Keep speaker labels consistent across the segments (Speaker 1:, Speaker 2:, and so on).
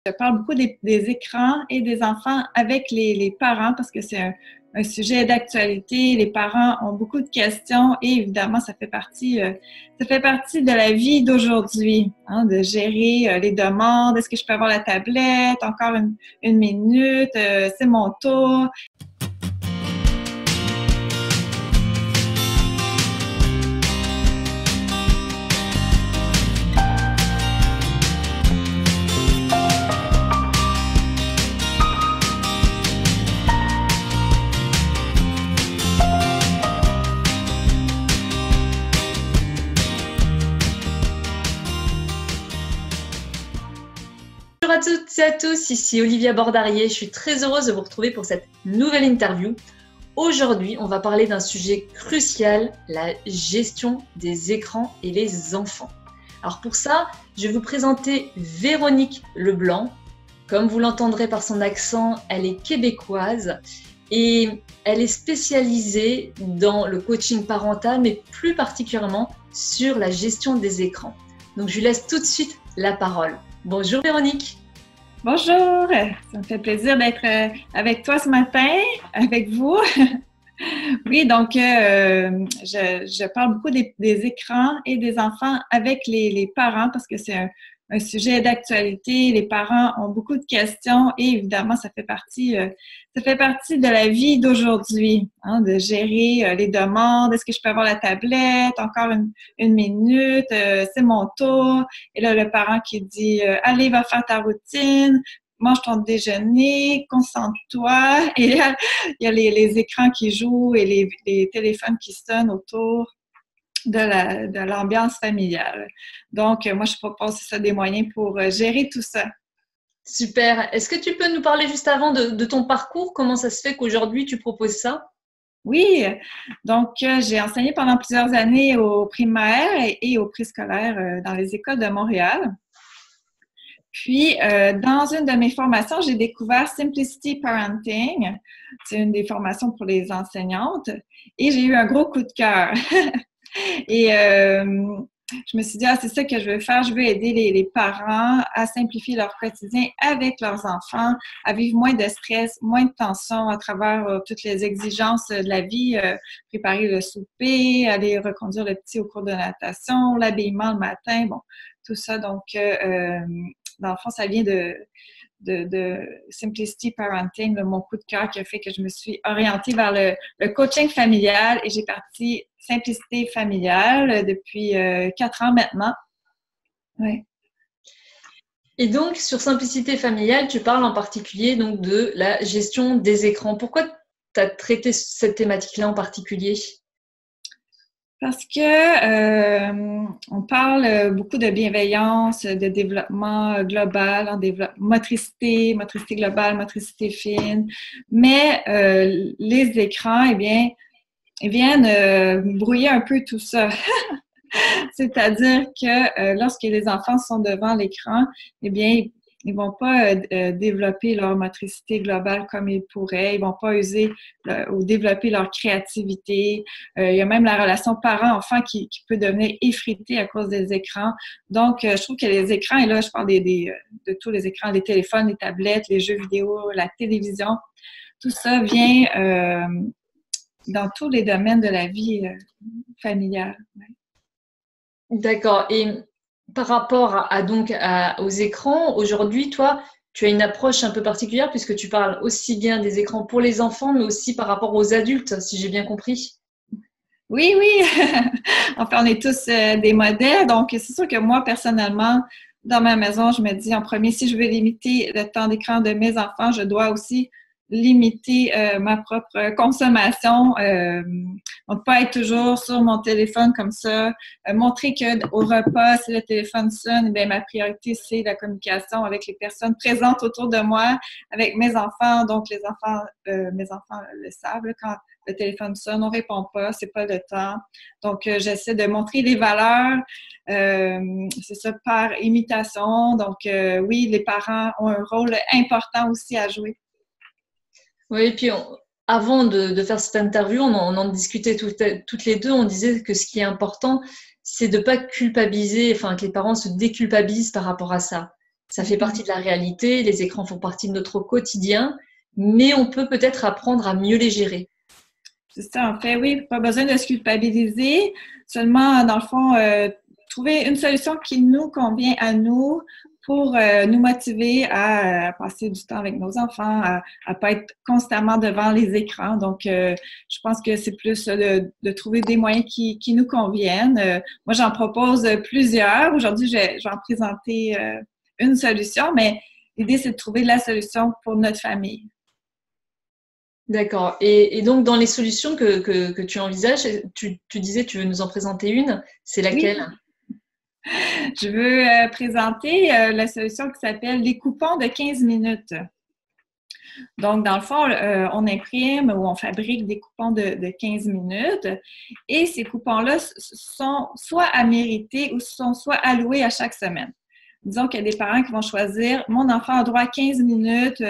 Speaker 1: Je parle beaucoup des écrans et des enfants avec les parents parce que c'est un sujet d'actualité. Les parents ont beaucoup de questions et évidemment, ça fait partie de la vie d'aujourd'hui, hein, de gérer les demandes. Est-ce que je peux avoir la tablette? Encore une minute? C'est mon tour.
Speaker 2: Bonjour à toutes et à tous, ici Olivia Bordarier. Je suis très heureuse de vous retrouver pour cette nouvelle interview. Aujourd'hui, on va parler d'un sujet crucial, la gestion des écrans et les enfants. Alors pour ça, je vais vous présenter Véronique Leblanc. Comme vous l'entendrez par son accent, elle est québécoise et elle est spécialisée dans le coaching parental, mais plus particulièrement sur la gestion des écrans. Donc je lui laisse tout de suite la parole. Bonjour Véronique.
Speaker 1: Bonjour, ça me fait plaisir d'être avec toi ce matin, avec vous. Oui, donc je parle beaucoup des écrans et des enfants avec les parents parce que c'est un sujet d'actualité. Les parents ont beaucoup de questions et évidemment, ça fait partie de la vie d'aujourd'hui, hein, de gérer les demandes. Est-ce que je peux avoir la tablette? Encore une minute? C'est mon tour. Et là, le parent qui dit allez, va faire ta routine. Mange ton déjeuner, concentre-toi. Et là, il y a les écrans qui jouent et les téléphones qui sonnent autour de l'ambiance familiale. Donc, moi, je propose ça des moyens pour gérer tout ça.
Speaker 2: Super. Est-ce que tu peux nous parler juste avant de ton parcours? Comment ça se fait qu'aujourd'hui tu proposes ça?
Speaker 1: Oui, donc j'ai enseigné pendant plusieurs années au primaire et au préscolaire dans les écoles de Montréal. Puis, dans une de mes formations, j'ai découvert Simplicity Parenting. C'est une des formations pour les enseignantes. Et j'ai eu un gros coup de cœur. Et je me suis dit, c'est ça que je veux faire. Je veux aider les parents à simplifier leur quotidien avec leurs enfants, à vivre moins de stress, moins de tension à travers toutes les exigences de la vie, préparer le souper, aller reconduire le petit au cours de natation, l'habillement le matin, bon, tout ça. Donc, dans le fond, ça vient de Simplicity Parenting, de mon coup de cœur qui a fait que je me suis orientée vers le coaching familial et j'ai parti Simplicité familiale depuis 4 ans maintenant. Ouais.
Speaker 2: Et donc, sur Simplicité familiale, tu parles en particulier donc, de la gestion des écrans. Pourquoi tu as traité cette thématique-là en particulier?
Speaker 1: Parce que on parle beaucoup de bienveillance, de développement global, motricité globale, motricité fine, mais les écrans, eh bien, ils viennent brouiller un peu tout ça. C'est-à-dire que lorsque les enfants sont devant l'écran, eh bien, ils vont pas développer leur motricité globale comme ils pourraient. Ils vont pas user ou développer leur créativité. Il y a même la relation parent-enfant qui peut devenir effritée à cause des écrans. Donc, je trouve que les écrans, et là, je parle de tous les écrans, les téléphones, les tablettes, les jeux vidéo, la télévision, tout ça vient dans tous les domaines de la vie familiale. Ouais.
Speaker 2: D'accord. Et par rapport aux écrans, aujourd'hui, toi, tu as une approche un peu particulière puisque tu parles aussi bien des écrans pour les enfants, mais aussi par rapport aux adultes, si j'ai bien compris.
Speaker 1: Oui, oui. Enfin, on est tous des modèles. Donc, c'est sûr que moi, personnellement, dans ma maison, je me dis en premier, si je veux limiter le temps d'écran de mes enfants, je dois aussi limiter ma propre consommation. Donc, pas être toujours sur mon téléphone comme ça. Montrer qu'au repas, si le téléphone sonne, bien, ma priorité, c'est la communication avec les personnes présentes autour de moi, avec mes enfants. Donc, mes enfants le savent, là, quand le téléphone sonne, on répond pas, c'est pas le temps. Donc, j'essaie de montrer les valeurs, c'est ça, par imitation. Donc, oui, les parents ont un rôle important aussi à jouer.
Speaker 2: Oui, et puis avant de faire cette interview, on en discutait toutes les deux, on disait que ce qui est important, c'est de ne pas culpabiliser, enfin que les parents se déculpabilisent par rapport à ça. Ça fait partie de la réalité, les écrans font partie de notre quotidien, mais on peut peut-être apprendre à mieux les gérer.
Speaker 1: C'est ça, en fait, oui, pas besoin de se culpabiliser, seulement, dans le fond, trouver une solution qui nous convient à nous pour nous motiver à passer du temps avec nos enfants, à pas être constamment devant les écrans. Donc, je pense que c'est plus de trouver des moyens qui nous conviennent. Moi, j'en propose plusieurs. Aujourd'hui, je vais en présenter une solution, mais l'idée, c'est de trouver la solution pour notre famille.
Speaker 2: D'accord. Et donc, dans les solutions que tu envisages, tu disais, tu veux nous en présenter une, c'est
Speaker 1: Oui,
Speaker 2: laquelle?
Speaker 1: je veux présenter la solution qui s'appelle les coupons de 15 minutes. Donc, dans le fond, on imprime ou on fabrique des coupons de 15 minutes et ces coupons-là sont soit à mériter ou sont soit alloués à chaque semaine. Disons qu'il y a des parents qui vont choisir, mon enfant a droit à 15 minutes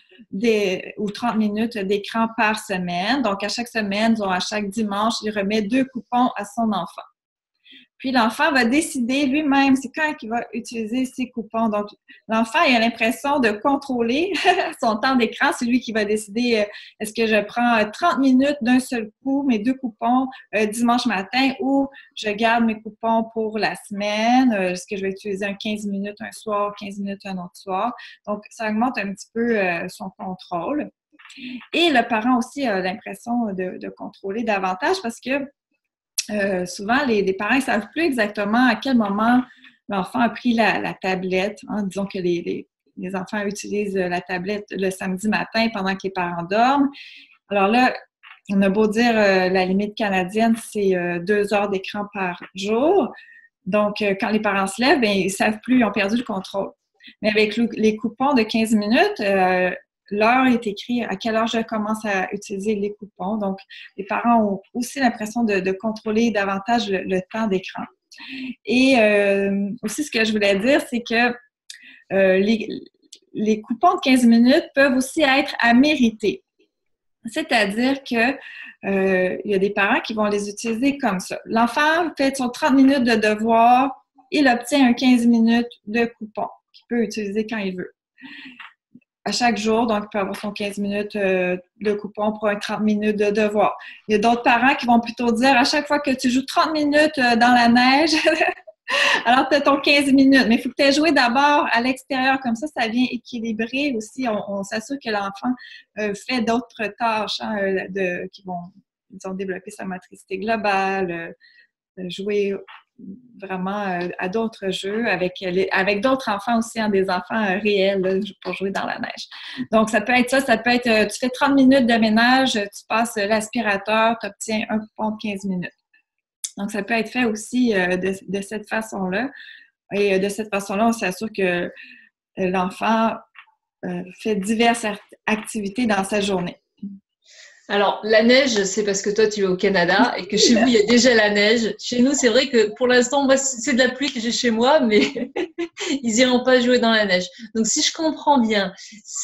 Speaker 1: ou 30 minutes d'écran par semaine. Donc, à chaque semaine, à chaque dimanche, il remet 2 coupons à son enfant. Puis l'enfant va décider lui-même, c'est quand il va utiliser ses coupons. Donc, l'enfant il a l'impression de contrôler son temps d'écran. C'est lui qui va décider est-ce que je prends 30 minutes d'un seul coup, mes 2 coupons dimanche matin, ou je garde mes coupons pour la semaine. Est-ce que je vais utiliser un 15 minutes un soir, 15 minutes un autre soir. Donc, ça augmente un petit peu son contrôle. Et le parent aussi a l'impression de contrôler davantage parce que souvent, les parents ne savent plus exactement à quel moment l'enfant a pris la tablette. Hein. Disons que les enfants utilisent la tablette le samedi matin pendant que les parents dorment. Alors là, on a beau dire la limite canadienne, c'est 2 heures d'écran par jour. Donc, quand les parents se lèvent, bien, ils ne savent plus, ils ont perdu le contrôle. Mais avec les coupons de 15 minutes, l'heure est écrite à quelle heure je commence à utiliser les coupons. Donc, les parents ont aussi l'impression de contrôler davantage le temps d'écran. Et aussi, ce que je voulais dire, c'est que les coupons de 15 minutes peuvent aussi être à mériter. C'est-à-dire que il y a des parents qui vont les utiliser comme ça. L'enfant fait son 30 minutes de devoir, il obtient un 15 minutes de coupon qu'il peut utiliser quand il veut. À chaque jour, donc il peut avoir son 15 minutes de coupon pour un 30 minutes de devoir. Il y a d'autres parents qui vont plutôt dire à chaque fois que tu joues 30 minutes dans la neige, alors tu as ton 15 minutes. Mais il faut que tu aies joué d'abord à l'extérieur, comme ça vient équilibrer aussi. On s'assure que l'enfant fait d'autres tâches qui vont, disons, développer sa motricité globale, jouer vraiment à d'autres jeux avec d'autres enfants aussi, hein, des enfants réels là, pour jouer dans la neige. Donc, ça peut être ça peut être, tu fais 30 minutes de ménage, tu passes l'aspirateur, tu obtiens un coupon de 15 minutes. Donc, ça peut être fait aussi de cette façon-là. Et de cette façon-là, on s'assure que l'enfant fait diverses activités dans sa journée.
Speaker 2: Alors, la neige, c'est parce que toi, tu es au Canada et que chez vous, il y a déjà la neige. Chez nous, c'est vrai que pour l'instant, moi, c'est de la pluie que j'ai chez moi, mais ils iront pas jouer dans la neige. Donc, si je comprends bien,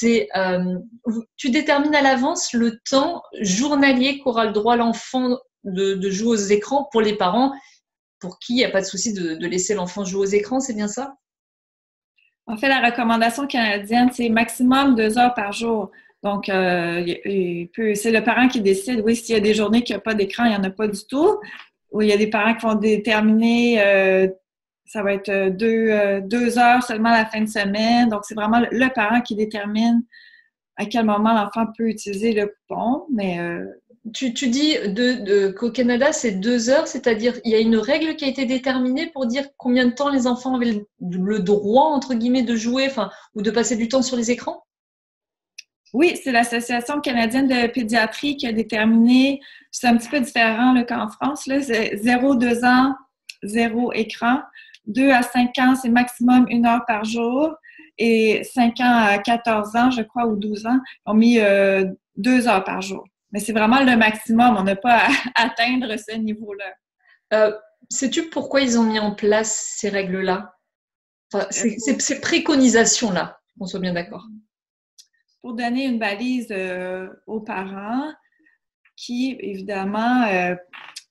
Speaker 2: tu détermines à l'avance le temps journalier qu'aura le droit l'enfant de jouer aux écrans pour les parents, pour qui il n'y a pas de souci de laisser l'enfant jouer aux écrans, c'est bien ça?
Speaker 1: En fait, la recommandation canadienne, c'est maximum 2 heures par jour. Donc, c'est le parent qui décide. Oui, s'il y a des journées qu'il n'y a pas d'écran, il n'y en a pas du tout. Ou il y a des parents qui vont déterminer, ça va être 2 heures seulement la fin de semaine. Donc, c'est vraiment le parent qui détermine à quel moment l'enfant peut utiliser le coupon. Mais
Speaker 2: Tu dis qu'au Canada, c'est 2 heures, c'est-à-dire il y a une règle qui a été déterminée pour dire combien de temps les enfants avaient le droit, entre guillemets, de jouer, ou de passer du temps sur les écrans?
Speaker 1: Oui, c'est l'Association canadienne de pédiatrie qui a déterminé, c'est un petit peu différent là, qu'en France, là, c'est 0-2 ans, 0 écran. 2 à 5 ans, c'est maximum 1 heure par jour. Et 5 ans à 14 ans, je crois, ou 12 ans, ont mis 2 heures par jour. Mais c'est vraiment le maximum. On n'a pas à atteindre ce niveau-là.
Speaker 2: Sais-tu pourquoi ils ont mis en place ces règles-là? Ces préconisations-là, qu'on soit bien d'accord.
Speaker 1: Pour donner une balise aux parents qui, évidemment,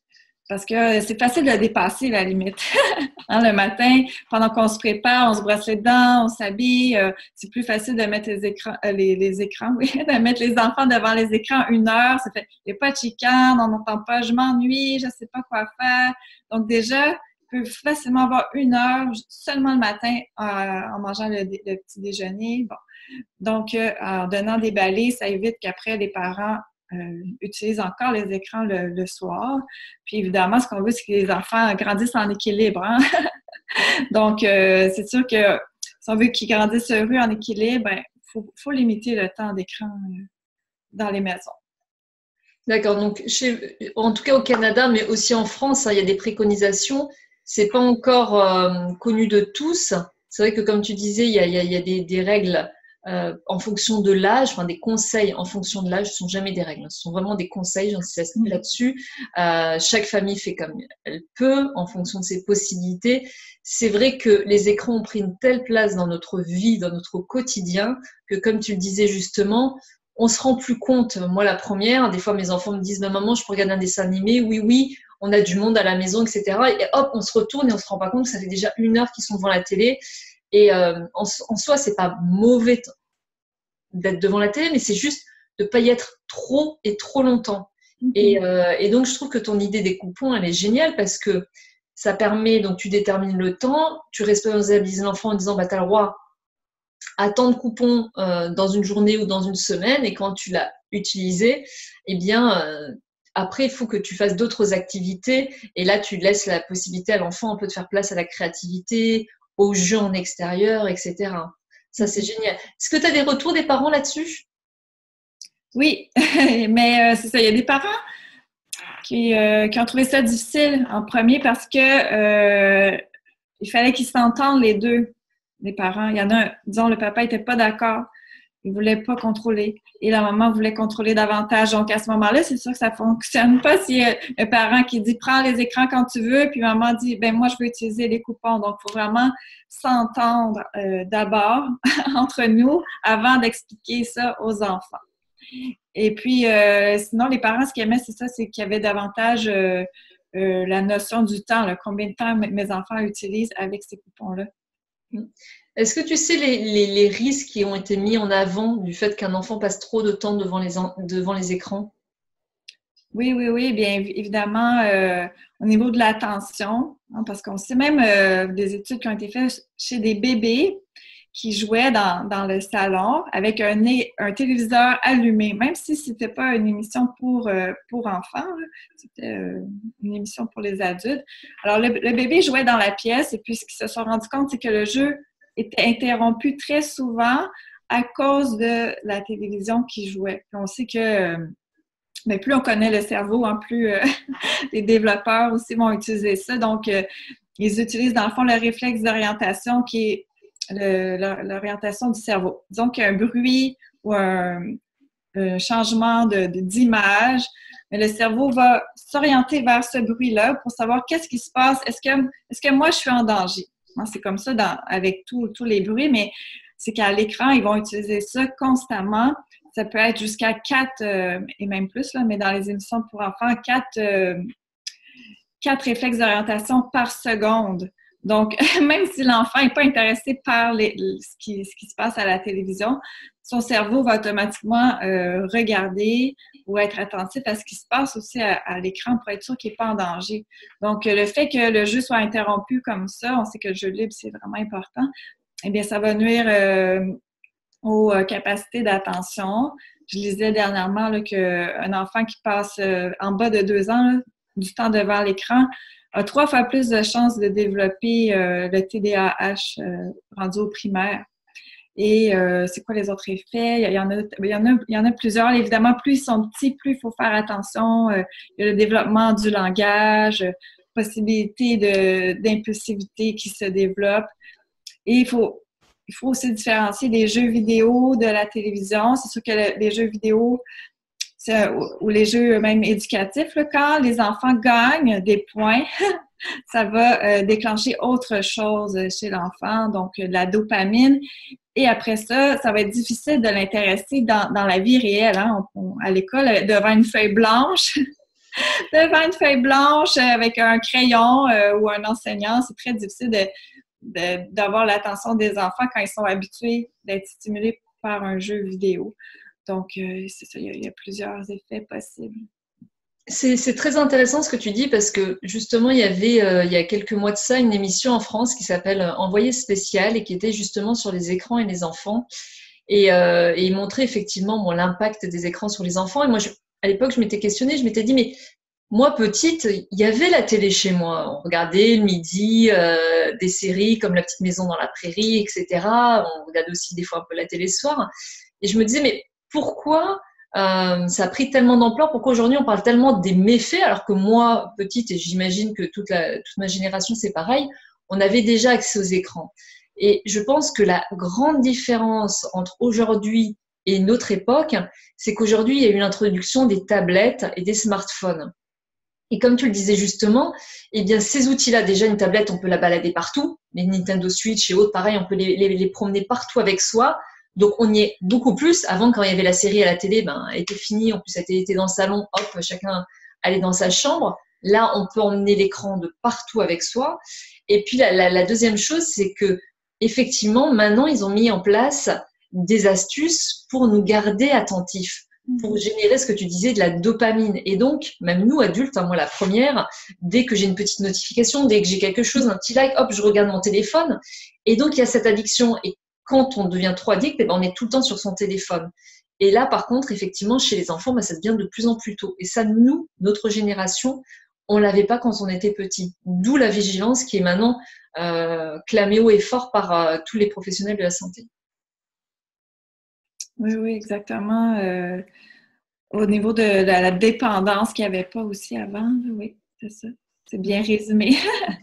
Speaker 1: Parce que c'est facile de dépasser la limite. Hein, le matin, pendant qu'on se prépare, on se brosse les dents, on s'habille, c'est plus facile de mettre les écrans, oui, de mettre les enfants devant les écrans 1 heure. Ça fait, il n'y a pas de chicane, on n'entend pas, je m'ennuie, je ne sais pas quoi faire. Donc déjà, on peut facilement avoir 1 heure seulement le matin en mangeant le petit déjeuner. Bon. Donc, en donnant des balais, ça évite qu'après les parents utilisent encore les écrans le soir. Puis évidemment, ce qu'on veut, c'est que les enfants grandissent en équilibre. Hein? Donc, c'est sûr que si on veut qu'ils grandissent heureux en équilibre, il faut limiter le temps d'écran dans les maisons.
Speaker 2: D'accord. Donc, en tout cas au Canada, mais aussi en France, hein, il y a des préconisations. C'est pas encore connu de tous. C'est vrai que, comme tu disais, il y a des règles en fonction de l'âge, enfin des conseils en fonction de l'âge, ce ne sont jamais des règles, ce sont vraiment des conseils, j'insiste là-dessus. Chaque famille fait comme elle peut, en fonction de ses possibilités. C'est vrai que les écrans ont pris une telle place dans notre vie, dans notre quotidien, que comme tu le disais justement, on se rend plus compte. Moi, la première, des fois mes enfants me disent « Maman, je peux regarder un dessin animé ?» Oui, on a du monde à la maison, etc. Et hop, on se retourne et on se rend pas compte que ça fait déjà 1 heure qu'ils sont devant la télé. Et en soi, c'est pas mauvais d'être devant la télé, mais c'est juste de ne pas y être trop et trop longtemps. Et donc, je trouve que ton idée des coupons, elle est géniale parce que ça permet, donc tu détermines le temps, tu responsabilises l'enfant en disant, bah, tu as le droit à tant de coupons dans une journée ou dans une semaine, et quand tu l'as utilisé, eh bien, après, il faut que tu fasses d'autres activités, et là, tu laisses la possibilité à l'enfant un peu de faire place à la créativité, aux jeux en extérieur, etc. Ça, c'est génial. Est-ce que tu as des retours des parents là-dessus?
Speaker 1: Oui, mais c'est ça. Il y a des parents qui ont trouvé ça difficile en premier parce que il fallait qu'ils s'entendent les deux, les parents. Il y en a, disons, le papa n'était pas d'accord. Il ne voulait pas contrôler. Et la maman voulait contrôler davantage. Donc, à ce moment-là, c'est sûr que ça ne fonctionne pas si un parent qui dit « prends les écrans quand tu veux », puis maman dit « ben moi, je veux utiliser les coupons ». Donc, il faut vraiment s'entendre d'abord entre nous avant d'expliquer ça aux enfants. Et puis, sinon, les parents, ce qu'ils aimaient, c'est ça, c'est qu'il y avait davantage la notion du temps, là, combien de temps mes enfants utilisent avec ces coupons-là.
Speaker 2: Est-ce que tu sais les risques qui ont été mis en avant du fait qu'un enfant passe trop de temps devant les écrans?
Speaker 1: Oui, bien évidemment, au niveau de l'attention, hein, parce qu'on sait même des études qui ont été faites chez des bébés qui jouaient dans le salon avec un téléviseur allumé, même si c'était pas une émission pour enfants, c'était une émission pour les adultes. Alors, le bébé jouait dans la pièce et puis ce qu'ils se sont rendus compte, c'est que le jeu était interrompu très souvent à cause de la télévision qui jouait. Puis on sait que mais plus on connaît le cerveau, hein, plus les développeurs aussi vont utiliser ça. Donc, ils utilisent dans le fond le réflexe d'orientation qui est l'orientation du cerveau. Disons qu'il y a un bruit ou un changement d'image, mais le cerveau va s'orienter vers ce bruit-là pour savoir qu'est-ce qui se passe. Est-ce que moi, je suis en danger? C'est comme ça avec tous les bruits, mais c'est qu'à l'écran, ils vont utiliser ça constamment. Ça peut être jusqu'à 4, et même plus, là, mais dans les émissions pour enfants, 4 réflexes d'orientation par seconde. Donc, même si l'enfant n'est pas intéressé par ce qui se passe à la télévision, son cerveau va automatiquement regarder ou être attentif à ce qui se passe aussi à l'écran pour être sûr qu'il n'est pas en danger. Donc, le fait que le jeu soit interrompu comme ça, on sait que le jeu libre, c'est vraiment important, eh bien, ça va nuire aux capacités d'attention. Je lisais dernièrement qu'un enfant qui passe en bas de 2 ans là, du temps devant l'écran a 3 fois plus de chances de développer le TDAH rendu au primaire. Et c'est quoi les autres effets? Il y en a plusieurs. Évidemment, plus ils sont petits, plus il faut faire attention. Il y a le développement du langage, possibilité d'impulsivité qui se développe. Et il faut aussi différencier les jeux vidéo de la télévision. C'est sûr que les jeux vidéo ou les jeux même éducatifs, là, quand les enfants gagnent des points, ça va déclencher autre chose chez l'enfant, donc de la dopamine. Et après ça, ça va être difficile de l'intéresser dans la vie réelle. Hein? À l'école, devant une feuille blanche, Devant une feuille blanche avec un crayon ou un enseignant, c'est très difficile d'avoir l'attention des enfants quand ils sont habitués d'être stimulés par un jeu vidéo. Donc, c'est ça, il y a plusieurs effets possibles.
Speaker 2: C'est très intéressant ce que tu dis parce que justement, il y avait il y a quelques mois de ça une émission en France qui s'appelle Envoyé spécial et qui était justement sur les écrans et les enfants. Et il montrait effectivement l'impact des écrans sur les enfants. Et moi, à l'époque, je m'étais questionnée, je m'étais dit, mais moi, petite, il y avait la télé chez moi. On regardait le midi des séries comme La petite maison dans la prairie, etc. On regardait aussi des fois un peu la télé le soir. Et je me disais, mais pourquoi ça a pris tellement d'ampleur? Pourquoi aujourd'hui on parle tellement des méfaits alors que moi, petite, et j'imagine que toute ma génération c'est pareil, on avait déjà accès aux écrans. Et je pense que la grande différence entre aujourd'hui et notre époque, c'est qu'aujourd'hui il y a eu l'introduction des tablettes et des smartphones. Et comme tu le disais justement, eh bien ces outils-là, déjà une tablette, on peut la balader partout, les Nintendo Switch et autres, pareil, on peut les promener partout avec soi. Donc, on y est beaucoup plus. Avant, quand il y avait la série à la télé, elle était finie. En plus, elle était dans le salon. Hop, chacun allait dans sa chambre. Là, on peut emmener l'écran de partout avec soi. Et puis, la deuxième chose, c'est que effectivement, maintenant, ils ont mis en place des astuces pour nous garder attentifs, pour générer ce que tu disais, de la dopamine. Et donc, même nous, adultes, moi, la première, dès que j'ai une petite notification, dès que j'ai quelque chose, un petit like, hop, je regarde mon téléphone. Et donc, il y a cette addiction. Et quand on devient trop addict, on est tout le temps sur son téléphone. Et là, par contre, effectivement, chez les enfants, ça devient de plus en plus tôt. Et ça, nous, notre génération, on ne l'avait pas quand on était petit. D'où la vigilance qui est maintenant clamée haut et fort par tous les professionnels de la santé.
Speaker 1: Oui, exactement. Au niveau de la dépendance qu'il n'y avait pas aussi avant, oui, c'est ça. C'est bien résumé.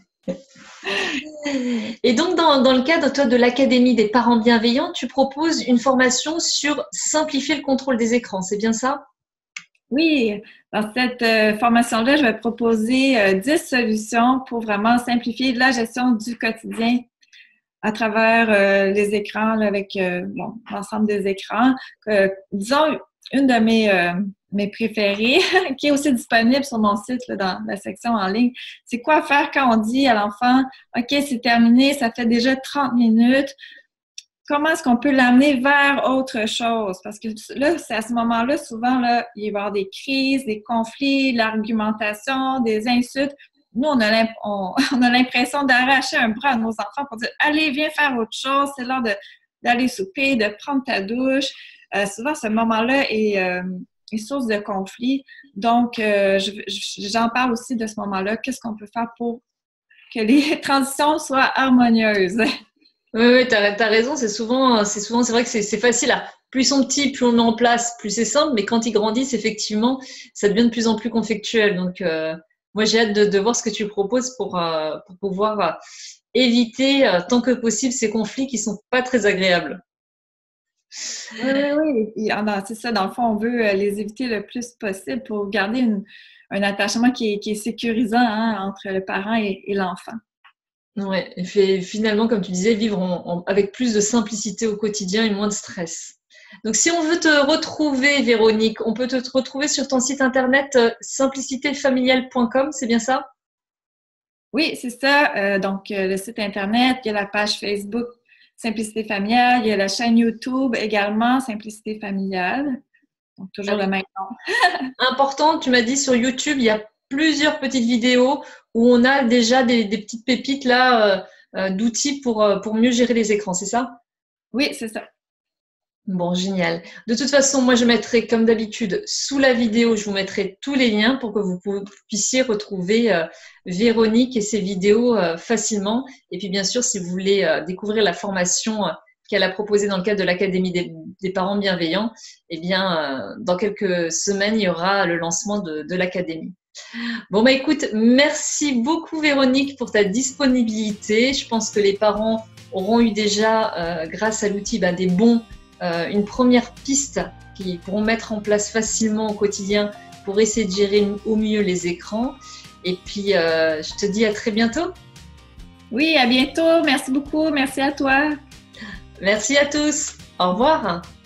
Speaker 2: Et donc, dans le cadre de l'Académie des parents bienveillants, tu proposes une formation sur simplifier le contrôle des écrans, c'est bien ça?
Speaker 1: Oui, dans cette formation-là, je vais proposer 10 solutions pour vraiment simplifier la gestion du quotidien à travers les écrans, là, avec l'ensemble des écrans. Disons, une de mes préférées, qui est aussi disponible sur mon site, là, dans la section en ligne, c'est quoi faire quand on dit à l'enfant « OK, c'est terminé, ça fait déjà 30 minutes ». Comment est-ce qu'on peut l'amener vers autre chose? Parce que là, c'est à ce moment-là, souvent, là, il va y avoir des crises, des conflits, l'argumentation, des insultes. Nous, on a l'impression d'arracher un bras à nos enfants pour dire « Allez, viens faire autre chose, c'est l'heure d'aller souper, de prendre ta douche ». Souvent, ce moment-là est source de conflit. Donc, j'en parle aussi de ce moment-là. Qu'est-ce qu'on peut faire pour que les transitions soient harmonieuses?
Speaker 2: Oui, tu as raison. C'est vrai que c'est facile. Plus ils sont petits, plus on met en place, plus c'est simple. Mais quand ils grandissent, effectivement, ça devient de plus en plus conflictuel. Donc, moi, j'ai hâte de voir ce que tu proposes pour pouvoir éviter tant que possible ces conflits qui sont pas très agréables.
Speaker 1: Oui. C'est ça. Dans le fond, on veut les éviter le plus possible pour garder un attachement qui est sécurisant entre le parent et l'enfant.
Speaker 2: Ouais, et finalement, comme tu disais, vivre avec plus de simplicité au quotidien et moins de stress. Donc, si on veut te retrouver, Véronique, on peut te retrouver sur ton site internet simplicitéfamiliale.com, c'est bien ça?
Speaker 1: Oui, c'est ça. Donc, le site internet, il y a la page Facebook Simplicité familiale, il y a la chaîne YouTube également, Simplicité familiale. Donc, toujours le même nom.
Speaker 2: Important, tu m'as dit sur YouTube, il y a plusieurs petites vidéos où on a déjà des petites pépites là d'outils pour mieux gérer les écrans, c'est ça?
Speaker 1: Oui, c'est ça.
Speaker 2: Bon, génial. De toute façon, moi, je mettrai, comme d'habitude, sous la vidéo, je vous mettrai tous les liens pour que vous puissiez retrouver Véronique et ses vidéos facilement. Et puis, bien sûr, si vous voulez découvrir la formation qu'elle a proposée dans le cadre de l'Académie des parents bienveillants, eh bien, dans quelques semaines, il y aura le lancement de l'Académie. Bon, écoute, merci beaucoup, Véronique, pour ta disponibilité. Je pense que les parents auront eu déjà, grâce à l'outil, une première piste qu'ils pourront mettre en place facilement au quotidien pour essayer de gérer au mieux les écrans. Et puis, je te dis à très bientôt.
Speaker 1: Oui, à bientôt. Merci beaucoup. Merci à toi.
Speaker 2: Merci à tous. Au revoir.